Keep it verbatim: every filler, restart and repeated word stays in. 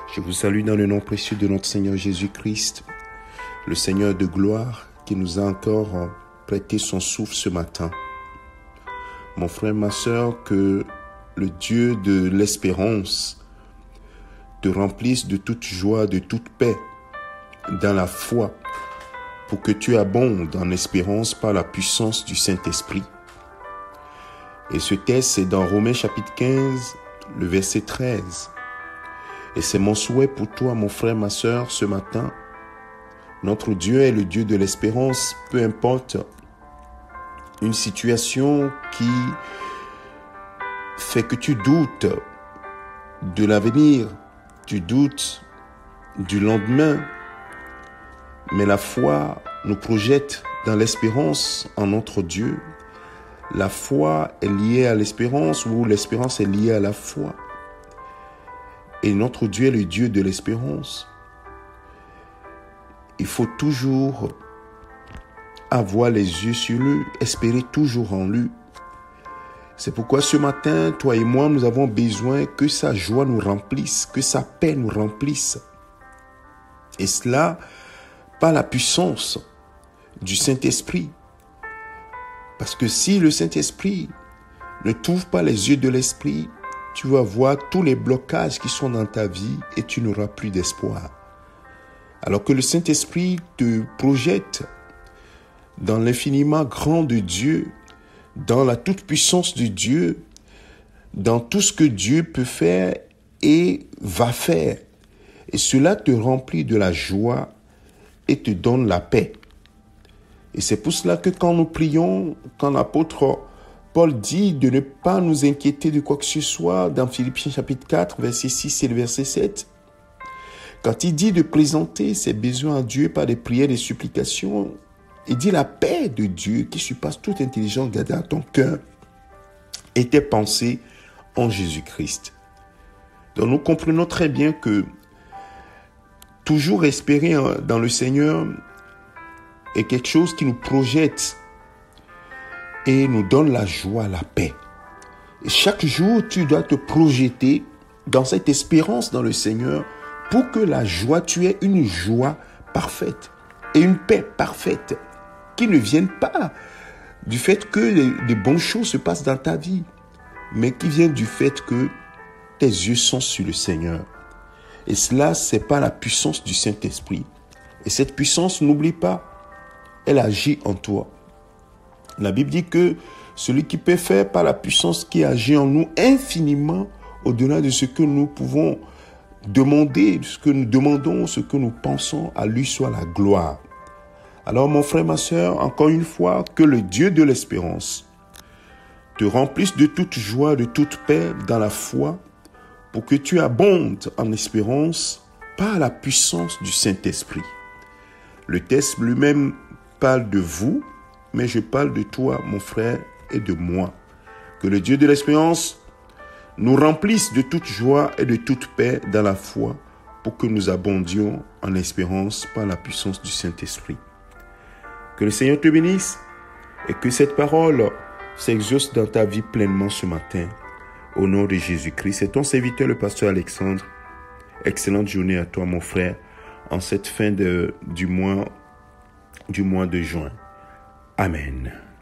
Je vous salue dans le nom précieux de notre Seigneur Jésus-Christ, le Seigneur de gloire qui nous a encore prêté son souffle ce matin. Mon frère, ma sœur, que le Dieu de l'espérance te remplisse de toute joie, de toute paix dans la foi, pour que tu abondes en espérance par la puissance du Saint-Esprit. Et ce texte, c'est dans Romains chapitre quinze, le verset treize. Et c'est mon souhait pour toi, mon frère, ma sœur, ce matin. Notre Dieu est le Dieu de l'espérance, peu importe une situation qui fait que tu doutes de l'avenir, tu doutes du lendemain, mais la foi nous projette dans l'espérance en notre Dieu. La foi est liée à l'espérance ou l'espérance est liée à la foi. Et notre Dieu est le Dieu de l'espérance. Il faut toujours avoir les yeux sur lui, espérer toujours en lui. C'est pourquoi ce matin, toi et moi, nous avons besoin que sa joie nous remplisse, que sa paix nous remplisse. Et cela par la puissance du Saint-Esprit. Parce que si le Saint-Esprit ne t'ouvre pas les yeux de l'Esprit, tu vas voir tous les blocages qui sont dans ta vie et tu n'auras plus d'espoir. Alors que le Saint-Esprit te projette dans l'infiniment grand de Dieu, dans la toute-puissance de Dieu, dans tout ce que Dieu peut faire et va faire. Et cela te remplit de la joie et te donne la paix. Et c'est pour cela que quand nous prions, quand l'apôtre Paul dit de ne pas nous inquiéter de quoi que ce soit, dans Philippiens chapitre quatre, verset six et le verset sept, quand il dit de présenter ses besoins à Dieu par des prières et des supplications, il dit la paix de Dieu qui surpasse toute intelligence gardera ton cœur et tes pensées en Jésus-Christ. Donc nous comprenons très bien que toujours espérer dans le Seigneur est quelque chose qui nous projette et nous donne la joie, la paix. Et chaque jour, tu dois te projeter dans cette espérance dans le Seigneur pour que la joie, tu aies une joie parfaite et une paix parfaite qui ne viennent pas du fait que de bonnes choses se passent dans ta vie, mais qui viennent du fait que tes yeux sont sur le Seigneur. Et cela, c'est par la puissance du Saint-Esprit. Et cette puissance, n'oublie pas, elle agit en toi. La Bible dit que celui qui peut faire par la puissance qui agit en nous infiniment au-delà de ce que nous pouvons demander, de ce que nous demandons, ce que nous pensons, à lui soit la gloire. Alors mon frère, ma sœur, encore une fois, que le Dieu de l'espérance te remplisse de toute joie, de toute paix dans la foi, pour que tu abondes en espérance par la puissance du Saint-Esprit. Le texte lui-même parle de vous, mais je parle de toi, mon frère, et de moi. Que le Dieu de l'espérance nous remplisse de toute joie et de toute paix dans la foi, pour que nous abondions en espérance par la puissance du Saint-Esprit. Que le Seigneur te bénisse et que cette parole s'exauce dans ta vie pleinement ce matin. Au nom de Jésus-Christ, c'est ton serviteur, le pasteur Alexandre. Excellente journée à toi, mon frère, en cette fin de, du mois, du mois de juin. Amen.